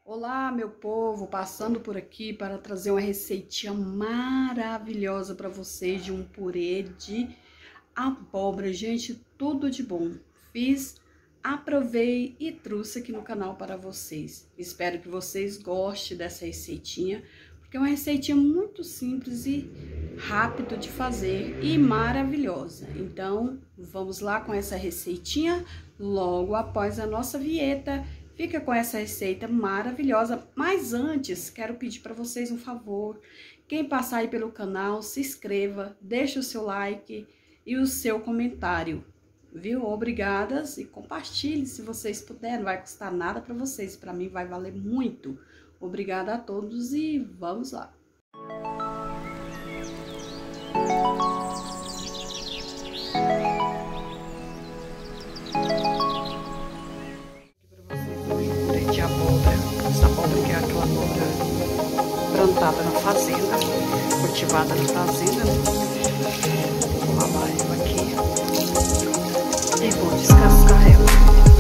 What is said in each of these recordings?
Olá, meu povo, passando por aqui para trazer uma receitinha maravilhosa para vocês de um purê de abóbora. Gente, tudo de bom. Fiz, aprovei e trouxe aqui no canal para vocês. Espero que vocês gostem dessa receitinha, porque é uma receitinha muito simples e rápido de fazer e maravilhosa. Então, vamos lá com essa receitinha logo após a nossa vinheta. Fica com essa receita maravilhosa, mas antes quero pedir para vocês um favor. Quem passar aí pelo canal, se inscreva, deixe o seu like e o seu comentário, viu? Obrigadas, e compartilhe se vocês puderem, não vai custar nada para vocês, para mim vai valer muito. Obrigada a todos e vamos lá. De abóbora, essa abóbora que é aquela abóbora plantada na fazenda, cultivada na fazenda. Vou lavar ela aqui e vou descascar ela.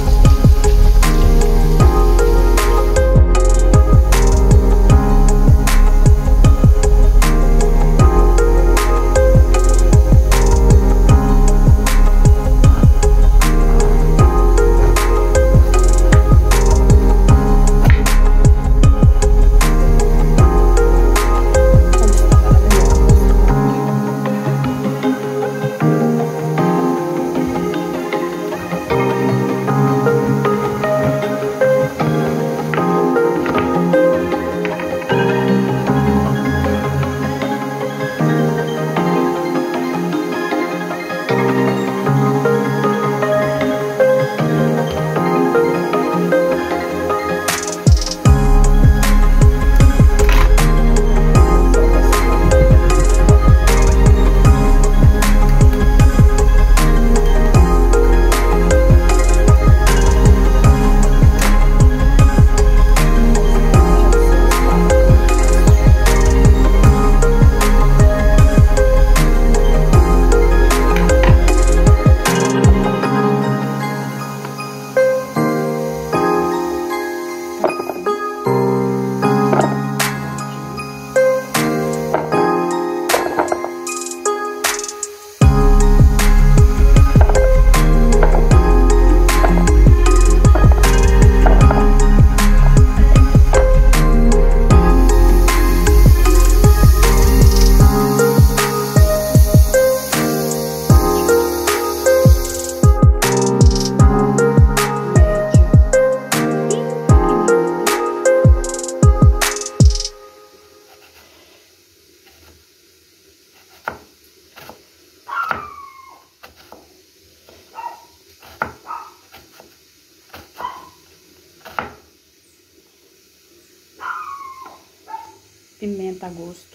Pimenta a gosto,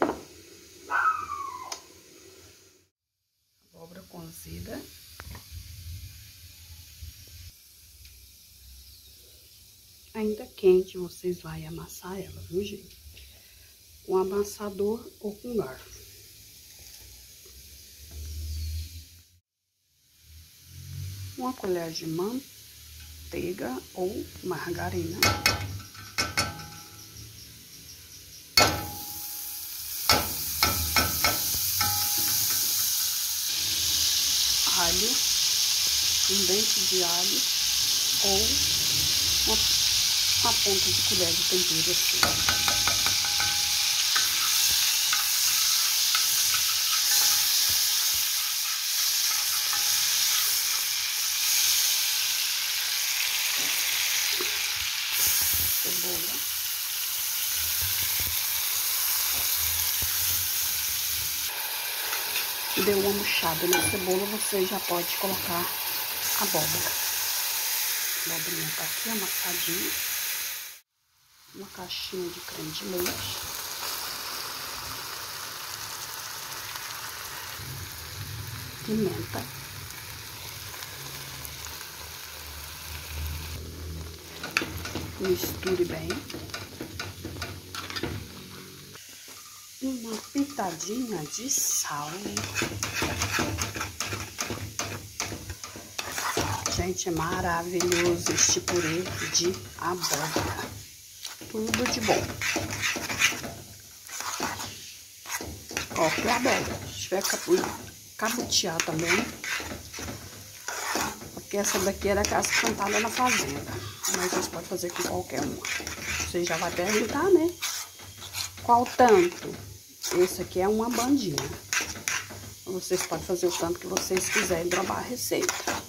abóbora cozida, ainda quente, vocês vão amassar ela, viu, gente? Com amassador ou com garfo. Uma colher de manteiga ou margarina. Alho, um dente de alho ou uma ponta de colher de tempero assim. Cebola. Deu uma murchada na cebola, você já pode colocar a abóbora. A abobrinha tá aqui amassadinha. Uma caixinha de creme de leite. Pimenta. Misture bem. Uma pitadinha de sal. Gente, é maravilhoso este purê de abóbora. Tudo de bom. Ó, que abóbora. Se tiver cabutear também. Porque essa daqui era casca plantada na fazenda. Mas vocês podem fazer com qualquer uma. Você já vai perguntar, né? Qual tanto? Esse aqui é uma bandinha. Vocês podem fazer o tanto que vocês quiserem drobar a receita.